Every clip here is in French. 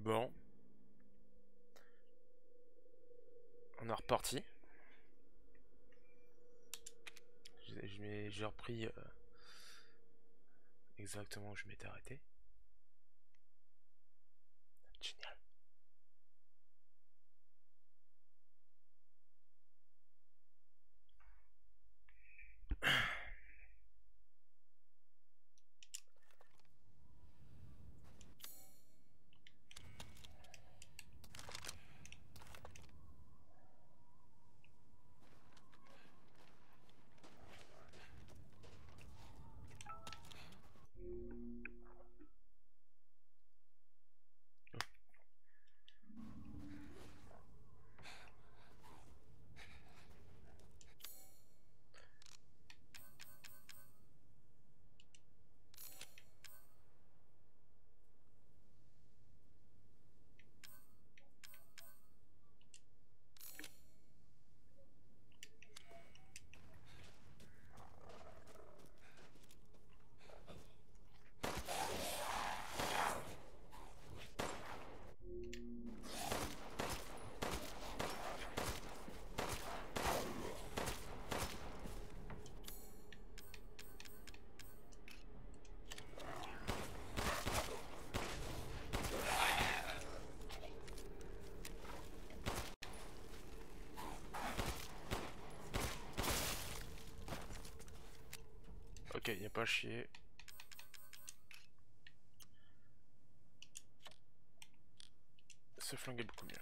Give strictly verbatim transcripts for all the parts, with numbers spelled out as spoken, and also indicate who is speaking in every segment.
Speaker 1: Bon, on est reparti. J'ai repris euh, exactement où je m'étais arrêté. Génial. Ok, y a pas à chier. Ce flingue est beaucoup mieux.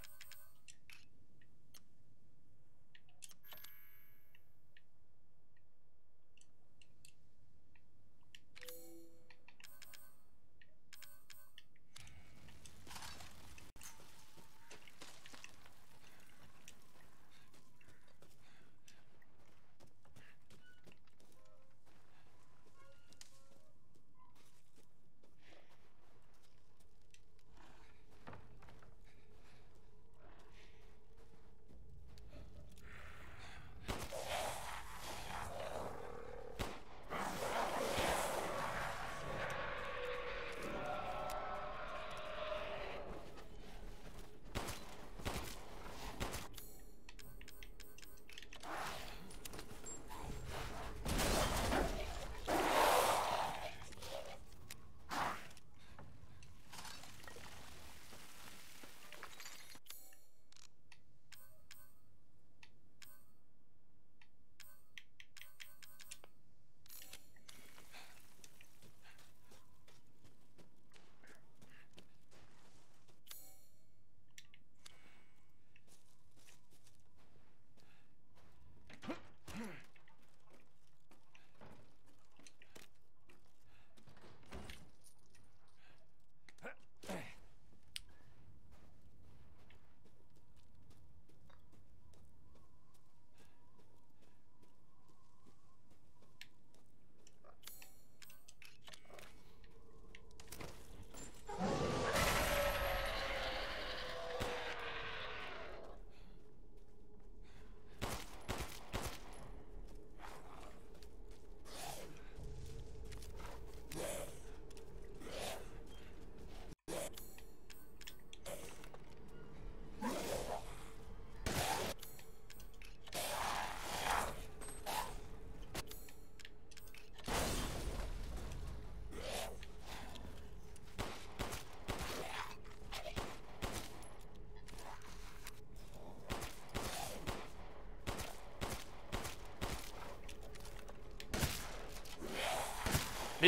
Speaker 1: Mais...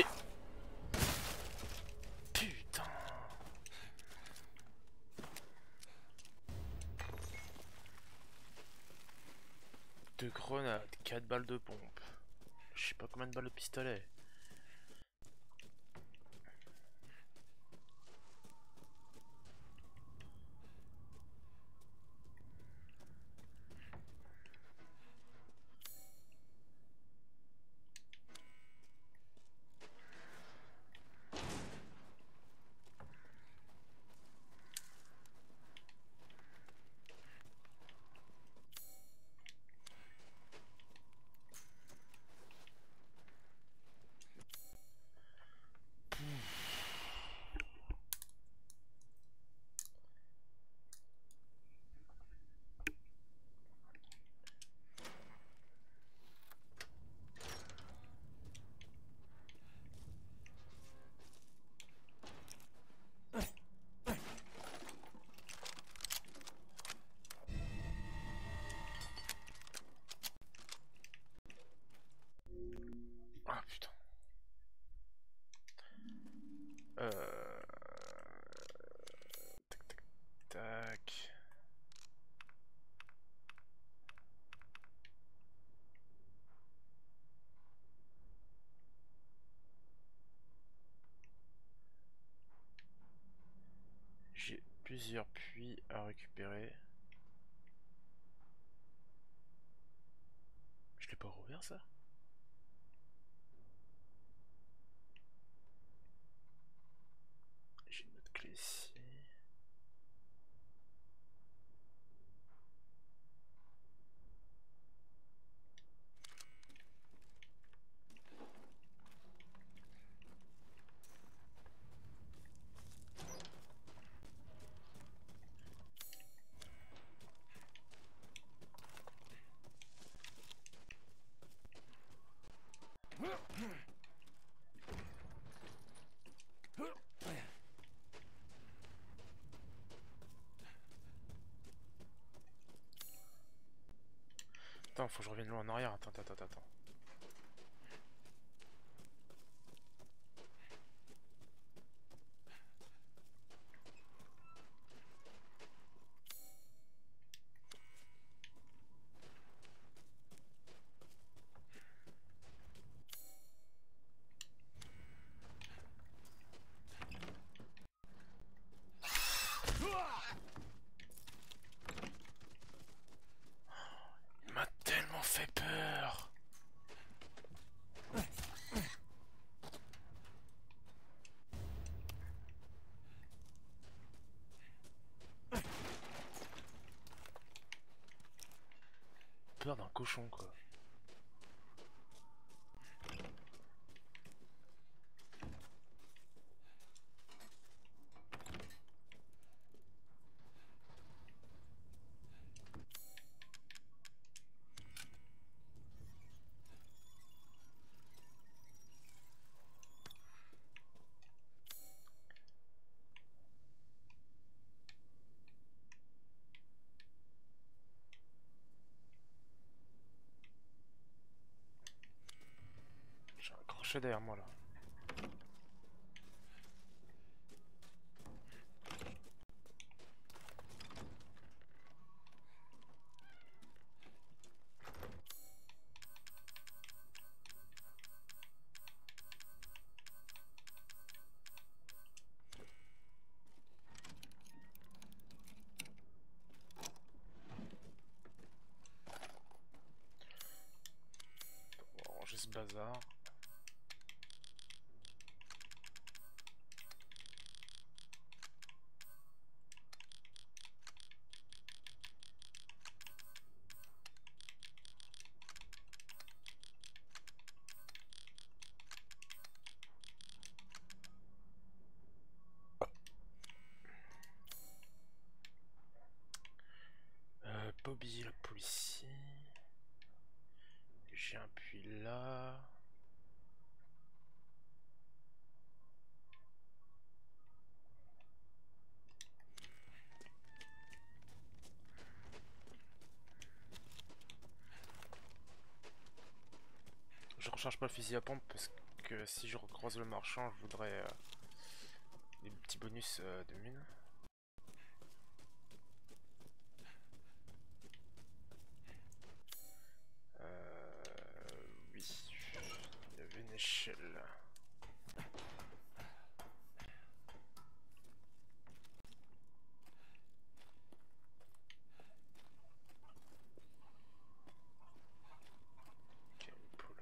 Speaker 1: Putain. Deux grenades, quatre balles de pompe. Je sais pas combien de balles de pistolet. plusieurs puits à récupérer. Je l'ai pas rouvert ça? J'ai une autre clé ici. Attends, faut que je revienne loin en arrière. Attends, attends, attends, attends. Il m'a tellement fait peur. Peur d'un cochon quoi. J'ai un crochet derrière moi là. On va ranger ce bazar. Euh, Bobby le policier. J'ai un puits là. Je recharge pas le fusil à pompe parce que si je recroise le marchand, je voudrais euh, des petits bonus euh, de mine. Euh, oui, il y avait une échelle. Ok, une poule.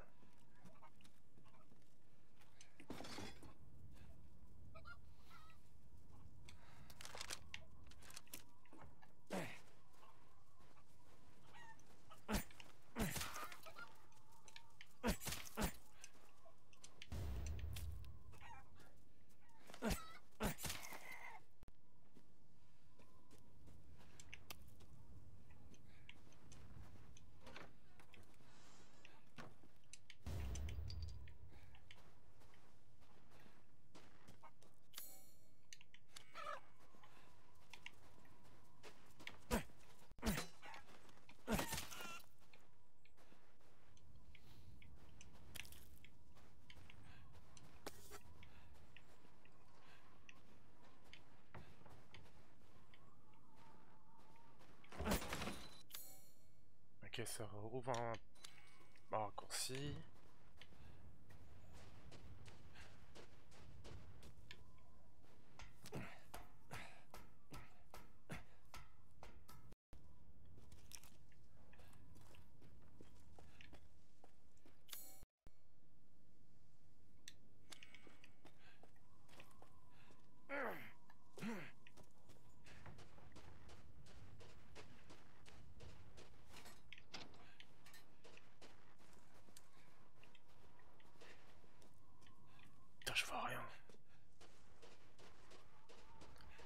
Speaker 1: Ok, ça rouvre un, un raccourci.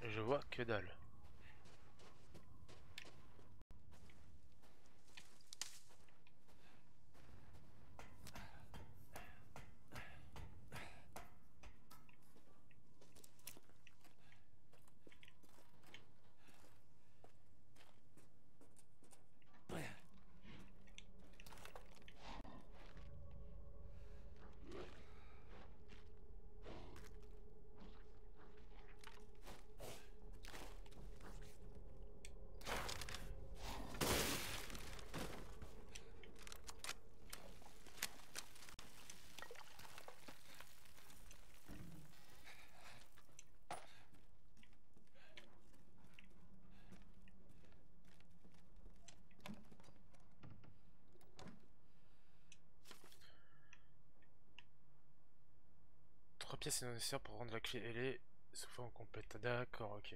Speaker 1: Je vois que dalle. Trois pièces nécessaires pour rendre la clé ailée. Souvent on complète. D'accord, ok.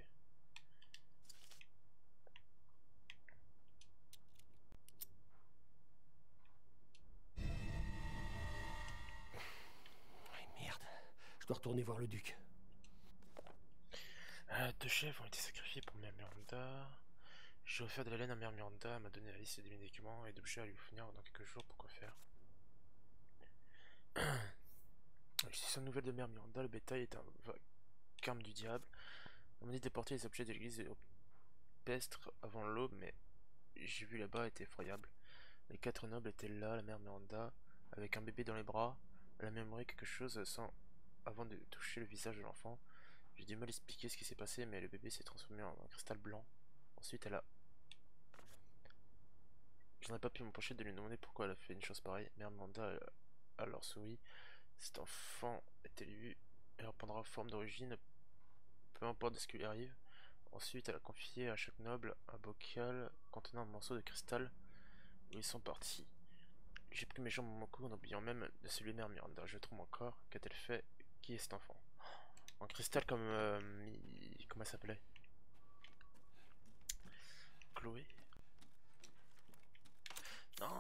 Speaker 2: Merde, je dois retourner voir le duc.
Speaker 1: Euh, deux chefs ont été sacrifiés pour Mère Miranda. J'ai offert de la laine à Mère Miranda, elle m'a donné la liste des médicaments et d'objets à lui fournir dans quelques jours pour quoi faire. L'existence nouvelle de Mère Miranda, le bétail est un vacarme du diable. On m'a dit de déporter les objets de l'église péestre avant l'aube, mais j'ai vu là-bas était effroyable. Les quatre nobles étaient là, la Mère Miranda, avec un bébé dans les bras. Elle a murmuré quelque chose sans avant de toucher le visage de l'enfant. J'ai du mal à expliquer ce qui s'est passé, mais le bébé s'est transformé en un cristal blanc. Ensuite, elle a... Je n'aurais pas pu m'empêcher de lui demander pourquoi elle a fait une chose pareille. Mère Miranda a alors souri. Cet enfant est élu. Elle reprendra forme d'origine, peu importe de ce qui lui arrive. Ensuite, elle a confié à chaque noble un bocal contenant un morceau de cristal où ils sont partis. J'ai pris mes jambes en mon cou en oubliant même de celui de Mère Miranda. Je trompe encore. Qu'a-t-elle fait? Qui est cet enfant? En cristal comme... Euh, comment elle s'appelait? Chloé? Non!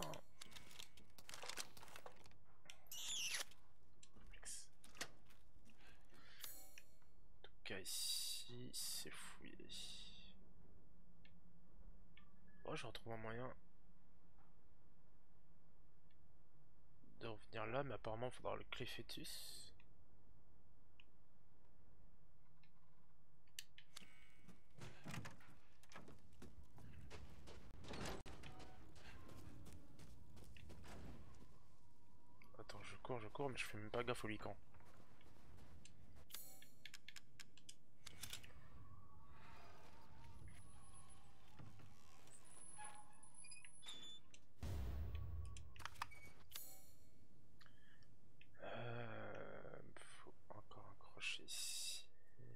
Speaker 1: En tout cas ici, c'est fouillé. Oh, je retrouve un moyen de revenir là, mais apparemment il faudra le clé fœtus. Attends, je cours, je cours, mais je fais même pas gaffe au lican. Euh, faut encore un crochet ici.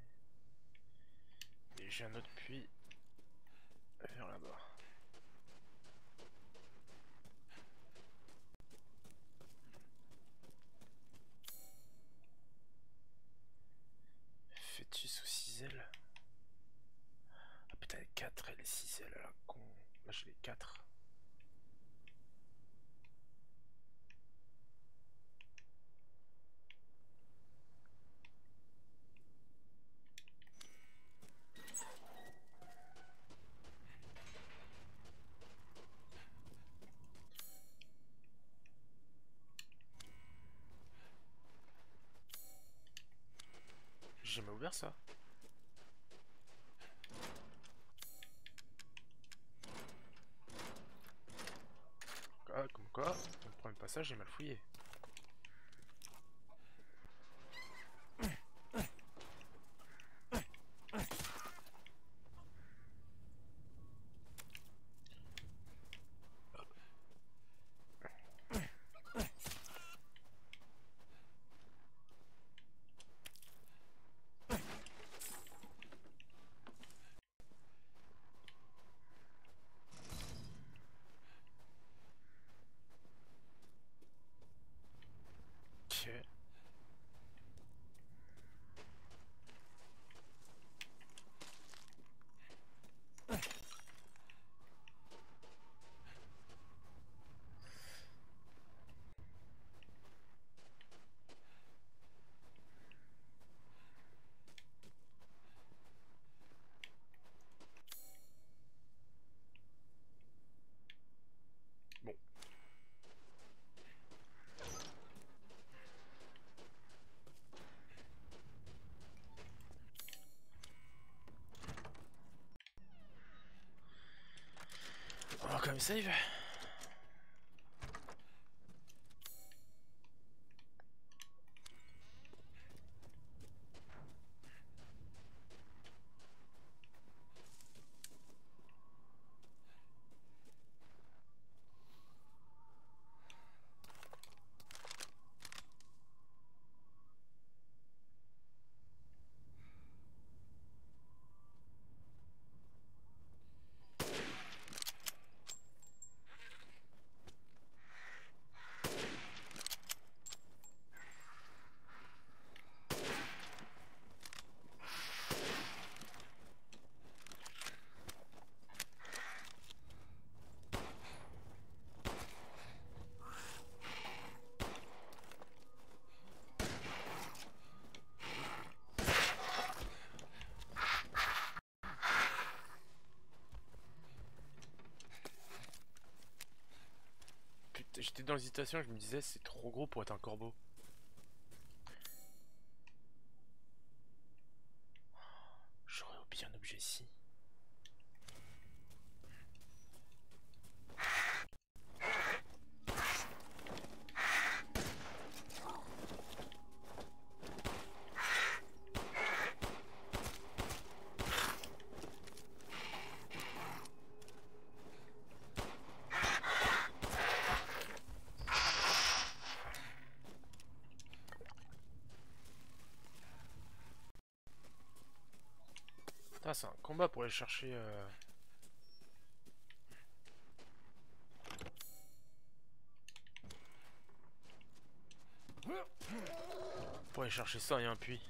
Speaker 1: Et j'ai un autre puits vers là-bas. Fœtus ou ciselle? Ah putain, les quatre et les ciselles à la con. Là j'ai les quatre. J'ai jamais ouvert ça. Ah, comme quoi, le premier passage j'ai mal fouillé. quand même save. J'étais dans l'hésitation, je me disais c'est trop gros pour être un corbeau. J'aurais oublié un objet ici. Putain, c'est un combat pour aller chercher... Euh... Pour aller chercher ça, il y a un puits.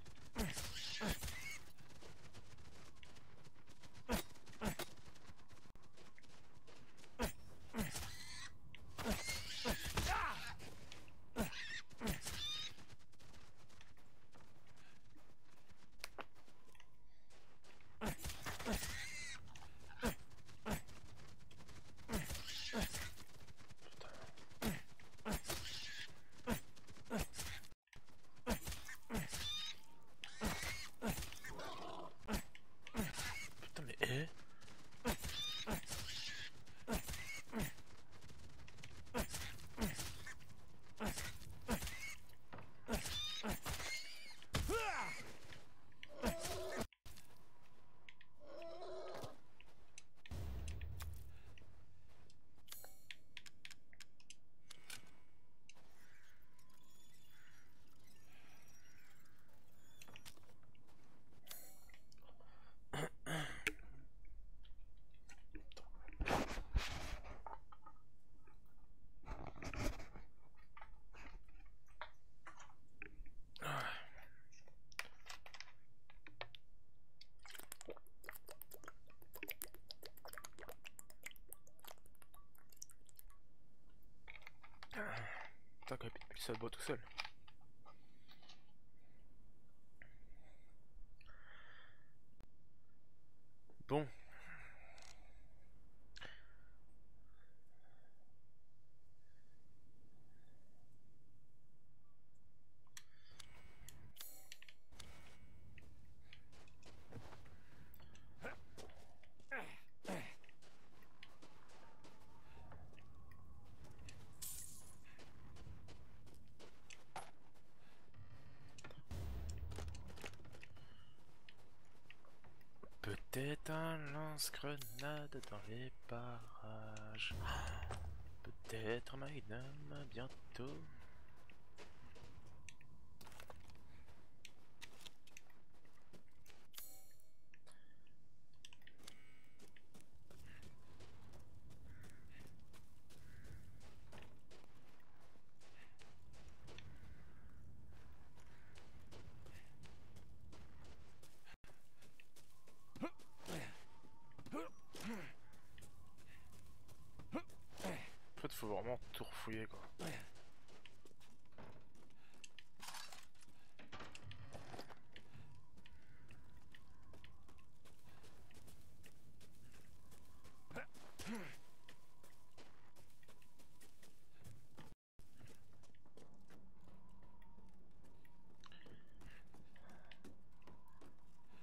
Speaker 1: Putain, quand il plus ça boit tout seul. Bon. Peut-être un lance-grenade dans les parages. Peut-être un magnum bientôt. En fait, faut vraiment tout refouiller quoi.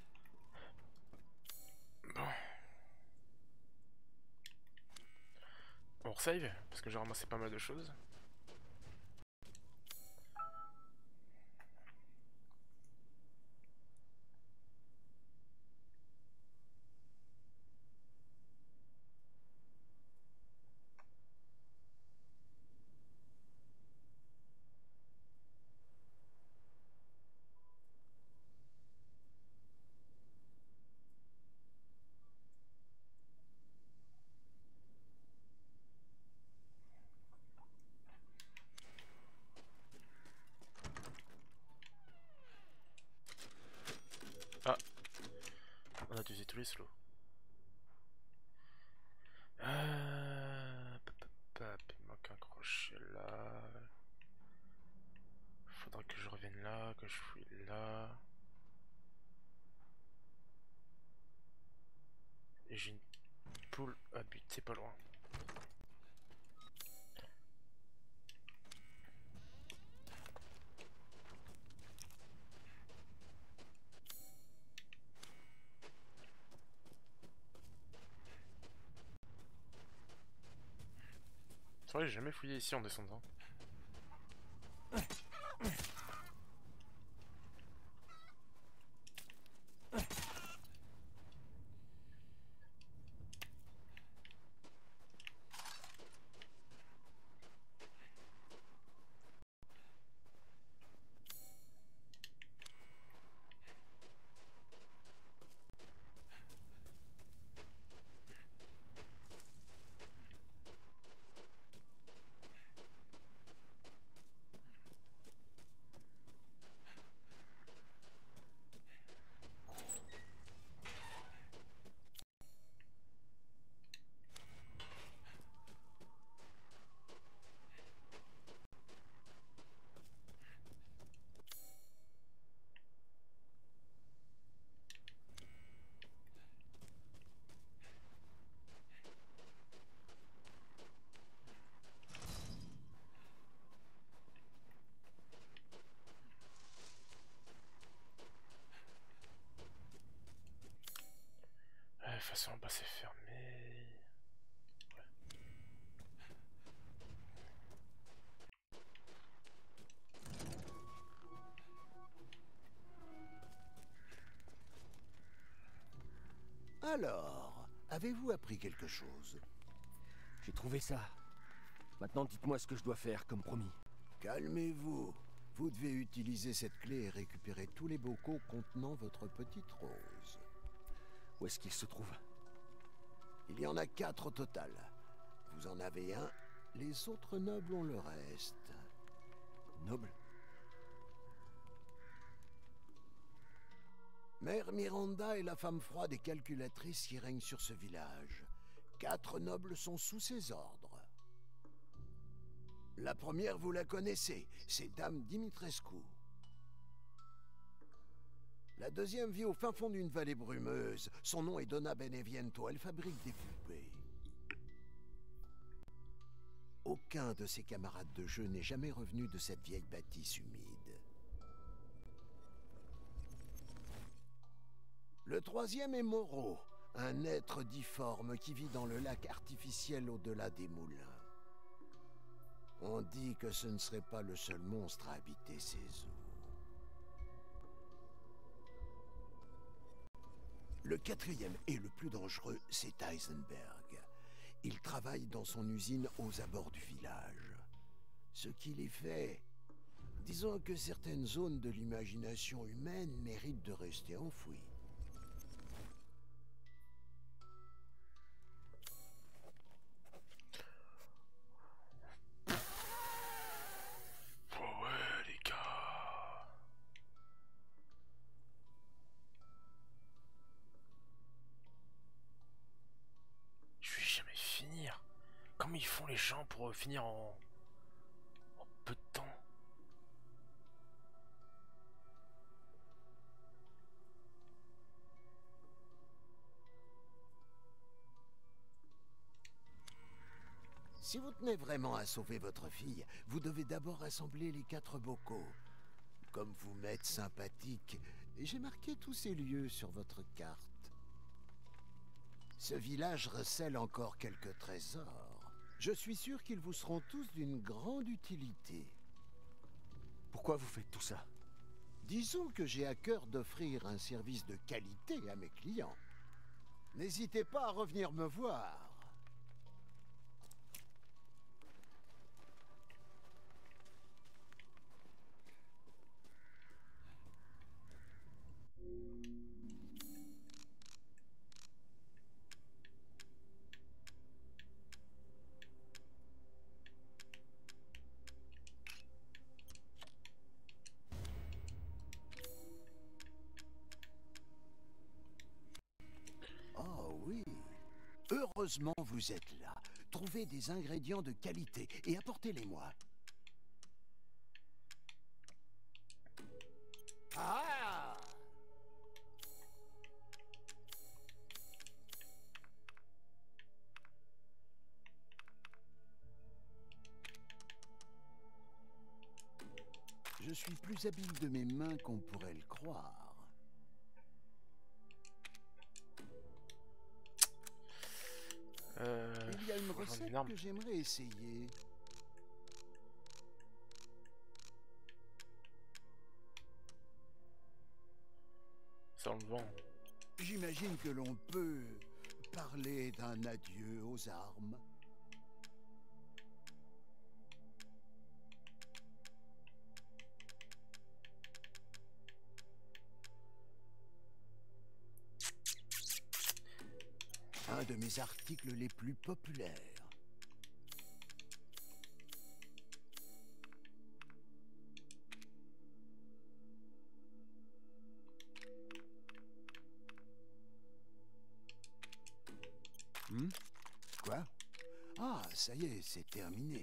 Speaker 1: Bon. save, parce que j'ai ramassé pas mal de choses. Ah, on a utilisé tous les slows. Euh... pop, pop, pop, il manque un crochet là. Faudra que je revienne là, que je fouille là. Et j'ai une poule à buter pas loin. C'est vrai, j'ai jamais fouillé ici en descendant. De toute façon, bah c'est fermé.
Speaker 2: Alors, avez-vous appris quelque chose? J'ai trouvé ça. Maintenant, dites-moi ce que je dois faire, comme promis. Calmez-vous. Vous devez utiliser cette clé et récupérer tous les bocaux contenant votre petite rose. Où est-ce qu'il se trouve? Il y en a quatre au total. Vous en avez un, les autres nobles ont le reste. Noble? Mère Miranda est la femme froide et calculatrice qui règne sur ce village. Quatre nobles sont sous ses ordres. La première, vous la connaissez, c'est Dame Dimitrescu. La deuxième vit au fin fond d'une vallée brumeuse. Son nom est Donna Beneviento, elle fabrique des poupées. Aucun de ses camarades de jeu n'est jamais revenu de cette vieille bâtisse humide. Le troisième est Moreau, un être difforme qui vit dans le lac artificiel au-delà des moulins. On dit que ce ne serait pas le seul monstre à habiter ces eaux. Le quatrième et le plus dangereux, c'est Heisenberg. Il travaille dans son usine aux abords du village. Ce qui les fait... Disons que certaines zones de l'imagination humaine méritent de rester enfouies.
Speaker 1: Comment ils font les gens pour finir en... en peu de temps?
Speaker 2: Si vous tenez vraiment à sauver votre fille, vous devez d'abord assembler les quatre bocaux. Comme vous m'êtes sympathique, j'ai marqué tous ces lieux sur votre carte. Ce village recèle encore quelques trésors. Je suis sûr qu'ils vous seront tous d'une grande utilité. Pourquoi vous faites tout ça? Disons que j'ai à cœur d'offrir un service de qualité à mes clients. N'hésitez pas à revenir me voir. Oh oui. Heureusement vous êtes là. Trouvez des ingrédients de qualité et apportez-les-moi. Ah! Je suis plus habile de mes mains qu'on pourrait le croire.
Speaker 1: Euh,
Speaker 2: Il y a une
Speaker 1: faut que j'en ai
Speaker 2: recette
Speaker 1: une arme.
Speaker 2: que j'aimerais essayer.
Speaker 1: Ça on le vend.
Speaker 2: J'imagine que l'on peut parler d'un adieu aux armes. Un de mes articles les plus populaires. Hmm? Quoi? Ah, ça y est, c'est terminé.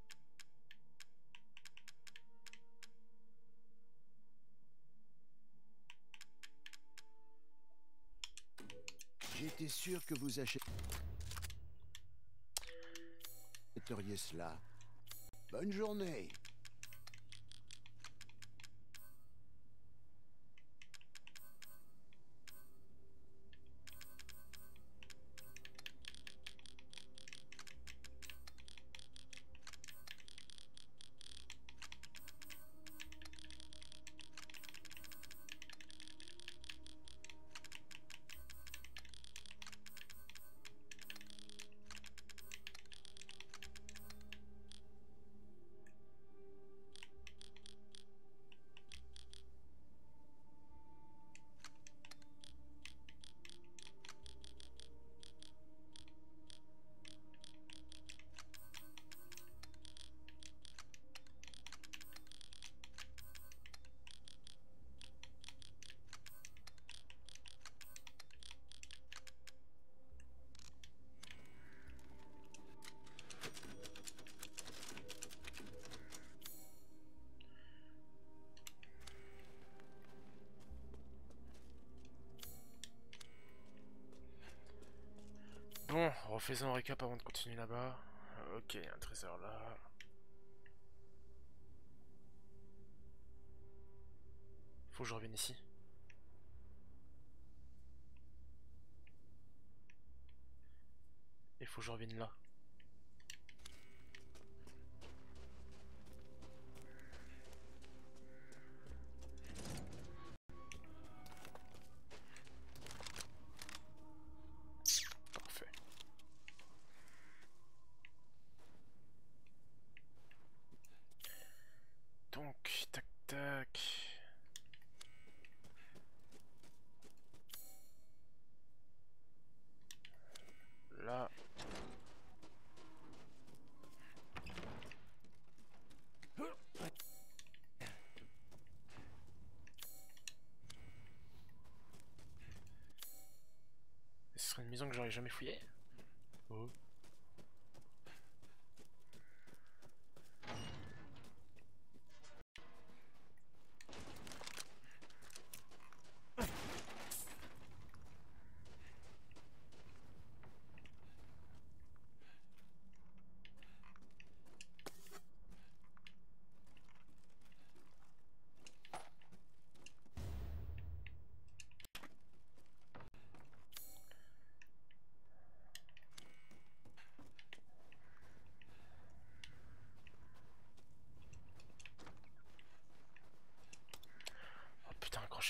Speaker 2: J'étais sûr que vous achèteriez cela. Bonne journée.
Speaker 1: Bon, refaisons un récap avant de continuer là-bas. Ok, un trésor là. Faut que je revienne ici. Et faut que je revienne là. Parfait. Donc, tac tac. Là. Ce serait une maison que j'aurais jamais fouillée. Oh.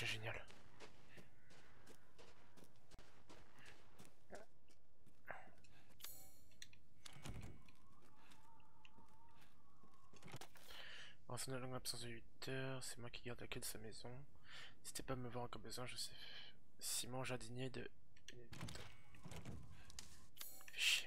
Speaker 1: c'est génial. En une longue absence de huit heures, c'est moi qui garde la clé de sa maison. N'hésitez pas à me voir en cas de besoin, je sais. Simon Jardinier de... Fais chier.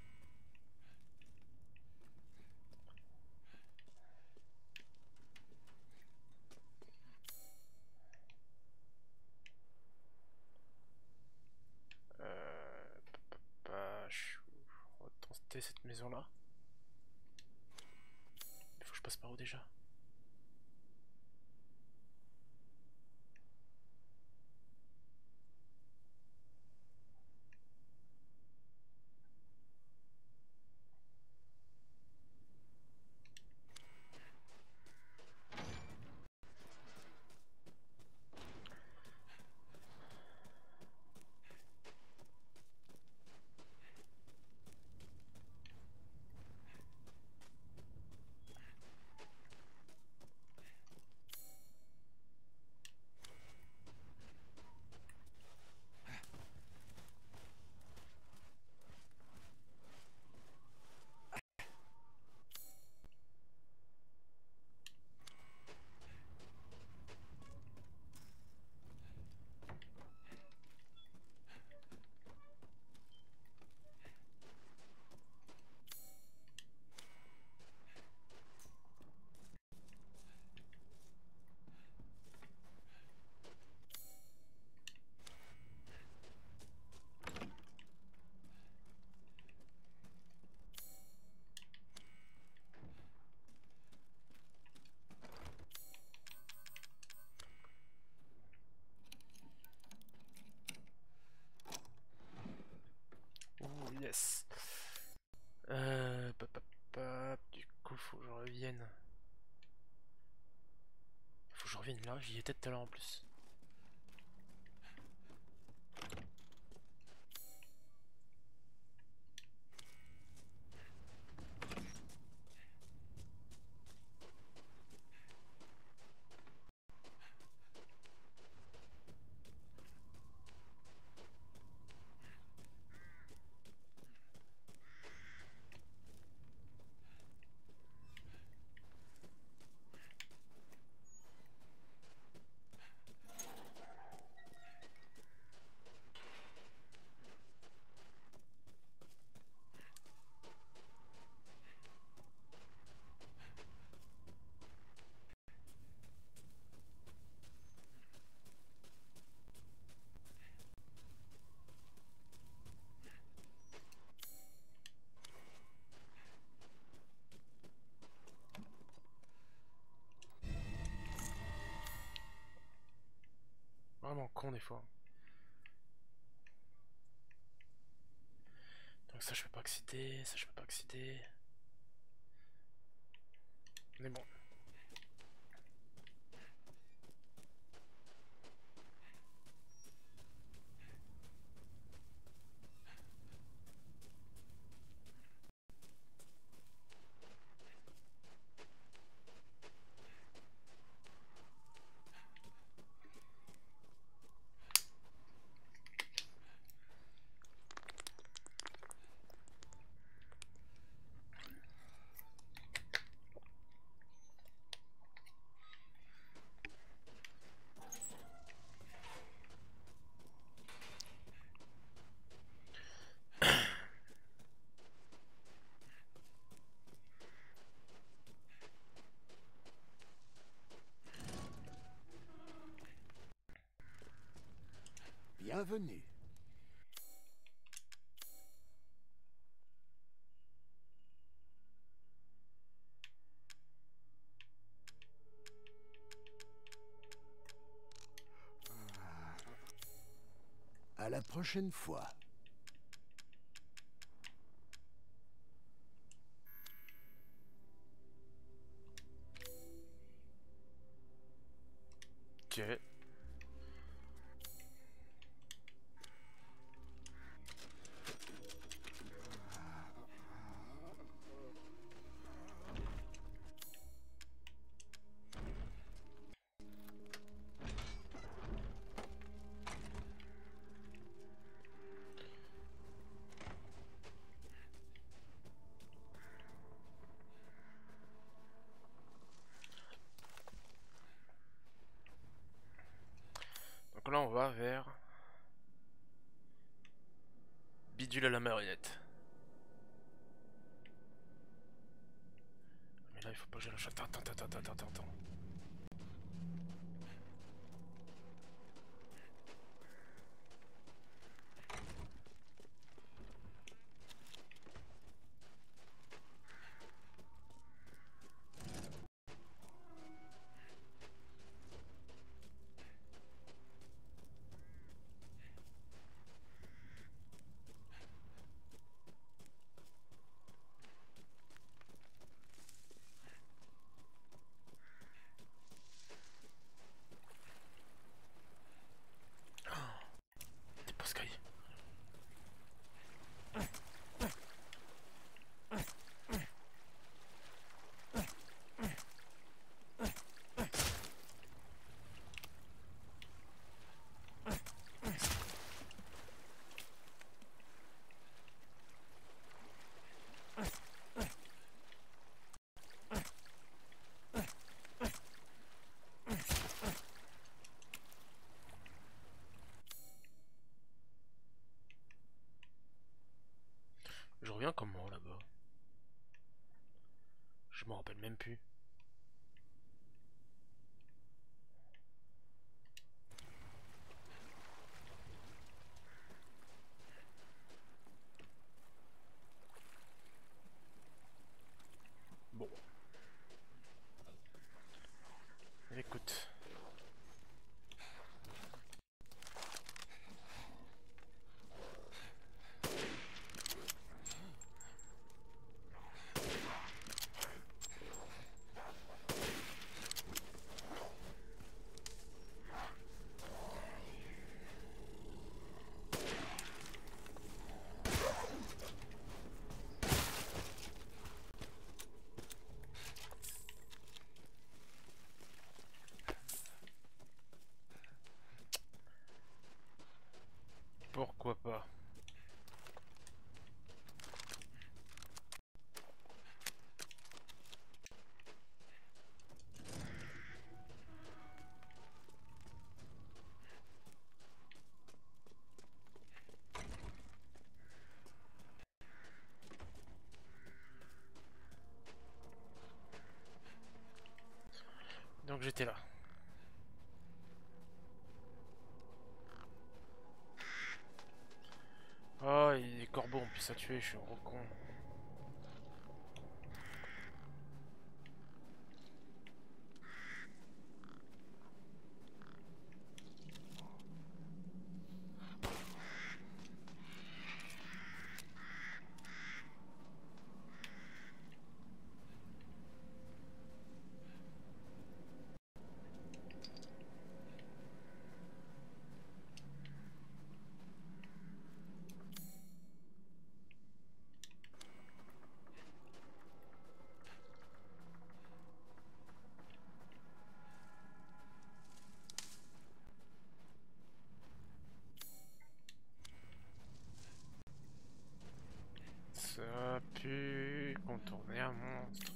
Speaker 1: Euh... Bah, je suis... On va tenter cette maison là. Il faut que je passe par où déjà? Oh yes. Euh... Pop, pop, pop. Du coup, faut que je revienne. Faut que je revienne là, j'y étais tout à l'heure en plus. Vraiment con des fois. Donc ça je peux pas accéder, ça je peux pas accéder. Mais bon.
Speaker 2: Bienvenue. À la prochaine fois.
Speaker 1: Ok. va vers bidule à la marionnette. Mais là il faut pas que je lâche. Attends, attends, attends, attends, attends, attends. T'es pas Sky. Je reviens comment là-bas? Je m'en rappelle même plus. Bon. Écoute. Pourquoi pas? Donc j'étais là. Oh, il y a des corbeaux en plus à tuer, je suis un gros con. Ça a pu contourner un monstre.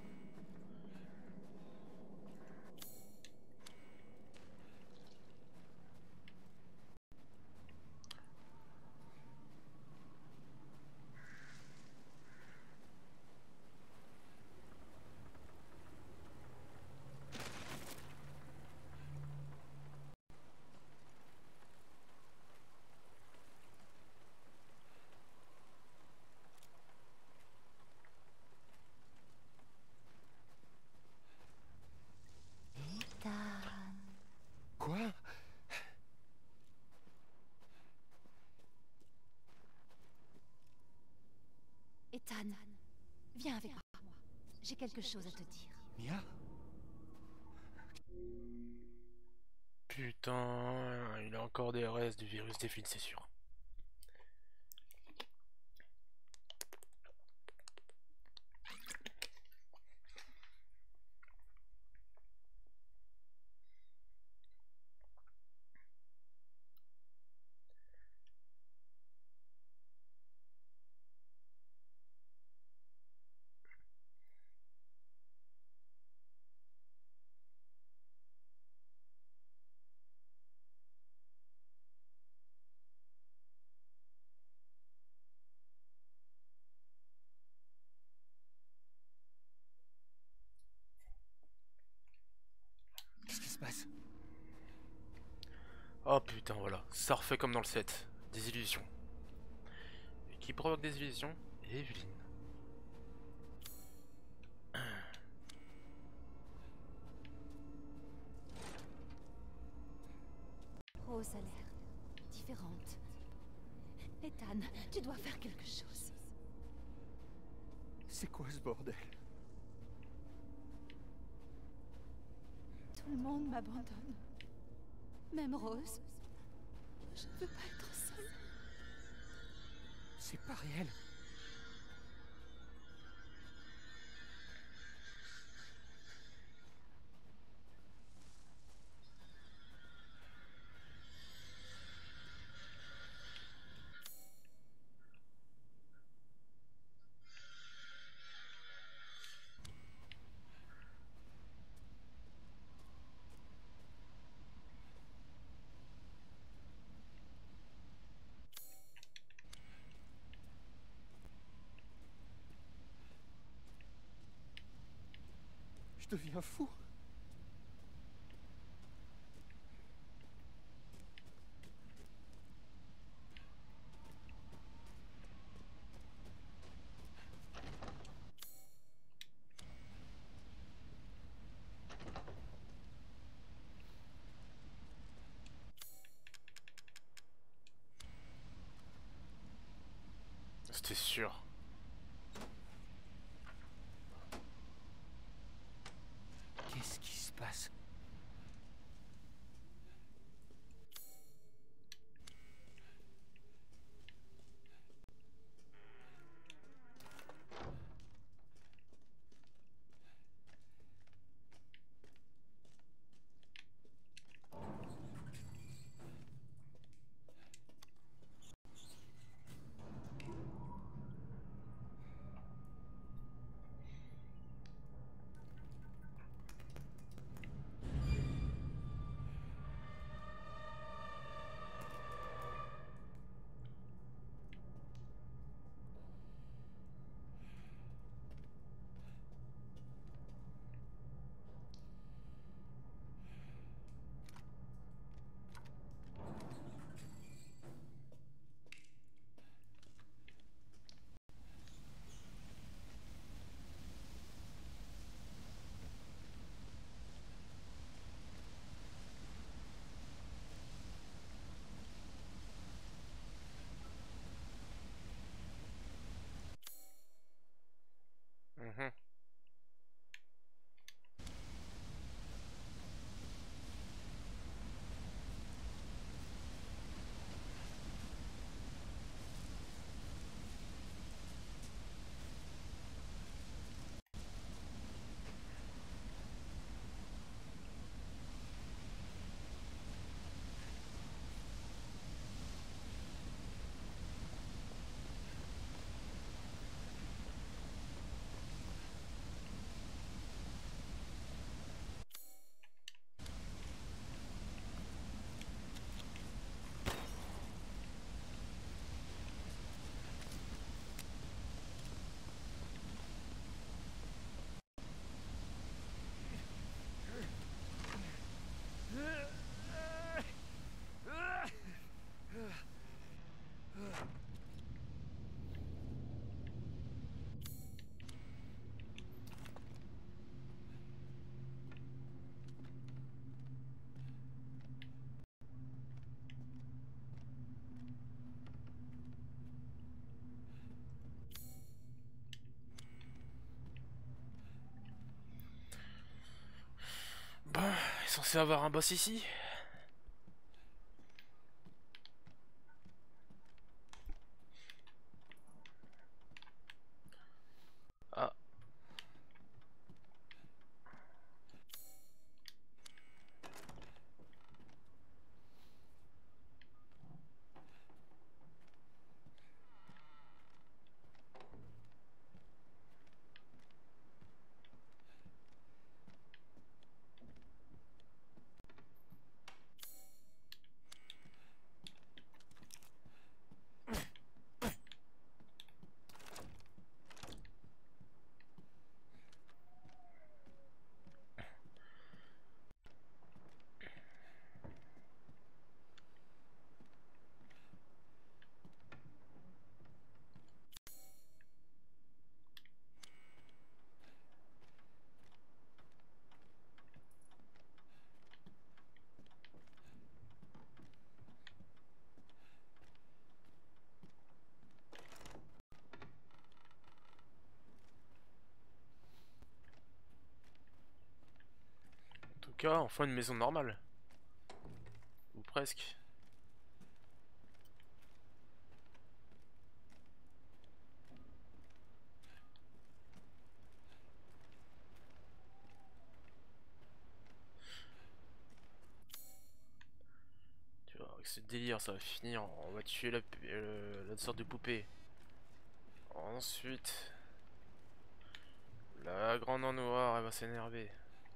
Speaker 2: Quoi?
Speaker 3: Ethan, viens avec moi. J'ai quelque chose à te dire.
Speaker 2: Mia?
Speaker 1: Putain, il a encore des restes du virus des fils, c'est sûr.
Speaker 2: se passe?
Speaker 1: Oh putain, voilà. Ça refait comme dans le set. Des illusions. Et qui provoque des illusions? Evelyne.
Speaker 3: Rose a l'air différente. Ethan, tu dois faire quelque chose.
Speaker 2: C'est quoi ce bordel?
Speaker 3: Tout le monde m'abandonne. Même Rose. Je ne veux pas être seule.
Speaker 2: C'est pas réel. Je deviens fou.
Speaker 1: C'était sûr.
Speaker 2: Qu'est-ce qui se passe?
Speaker 1: Mhm. Bon, il est censé avoir un boss ici. Ah. cas, enfin une maison normale. Ou presque. Tu vois, avec ce délire, ça va finir. On va tuer la, euh, la sorte de poupée. Ensuite, la grande en noir, elle va s'énerver.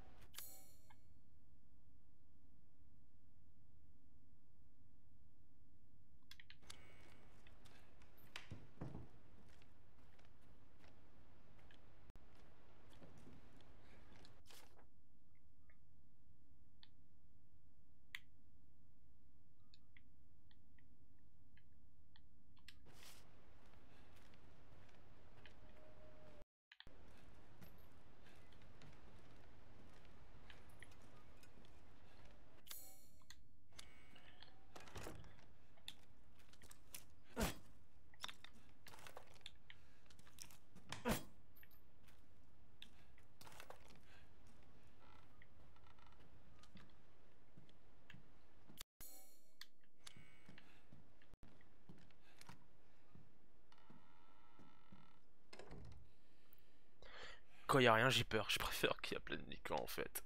Speaker 1: Quand il y a rien, j'ai peur. Je préfère qu'il y a plein de niquants en fait.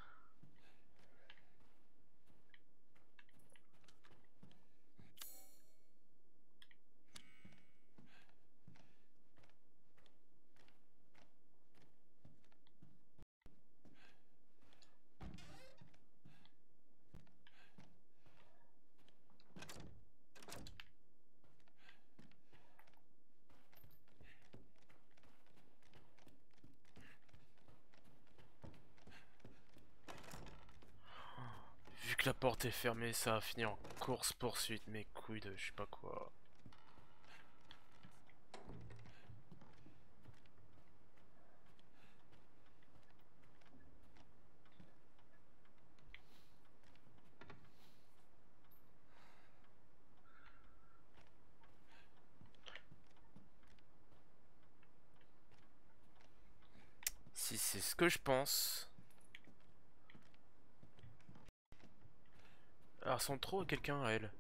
Speaker 1: Vu que la porte est fermée, ça va finir en course poursuite. Mes couilles de je sais pas quoi. Si c'est ce que je pense. Elle ressemble trop à quelqu'un, elle.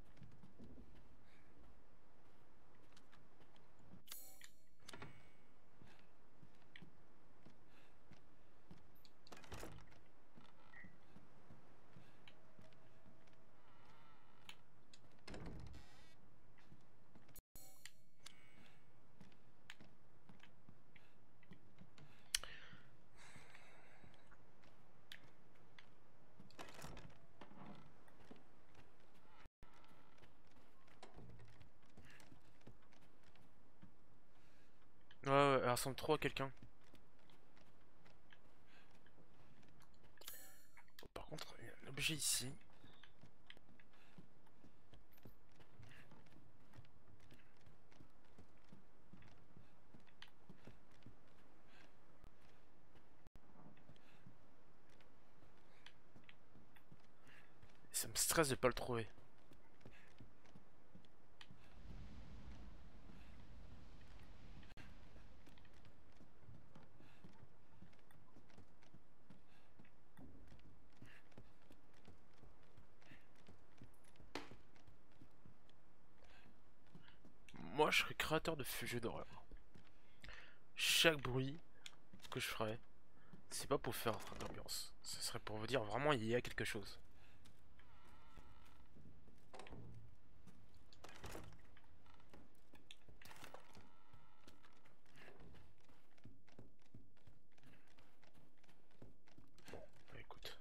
Speaker 1: Ouais, ouais, elle ressemble trop à quelqu'un. Oh, par contre, il y a un objet ici. Ça me stresse de pas le trouver. Moi, je serais créateur de jeux d'horreur. Chaque bruit que je ferais, c'est pas pour faire l'ambiance. Ce serait pour vous dire vraiment il y a quelque chose. Bah, écoute.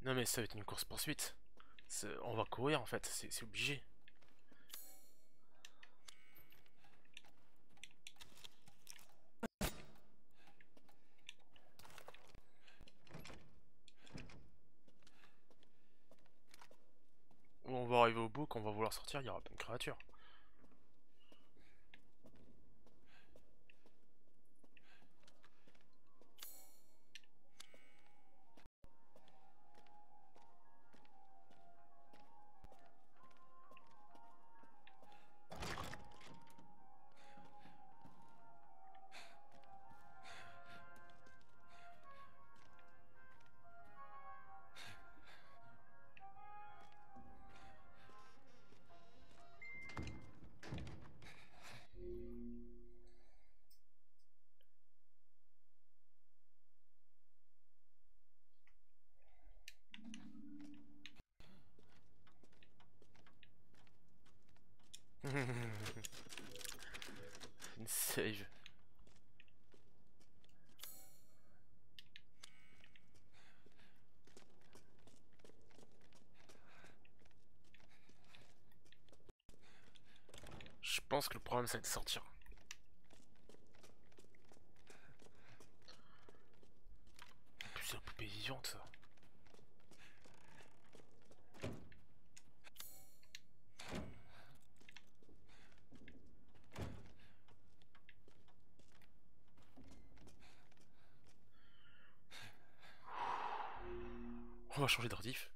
Speaker 1: Non mais ça va être une course poursuite. On va courir en fait, c'est obligé. Où on va arriver au bout, quand on va vouloir sortir, il y aura plein de créatures. Une save. Je pense que le problème c'est de sortir. En plus c'est la poupée vivante ça. On va changer de rediff.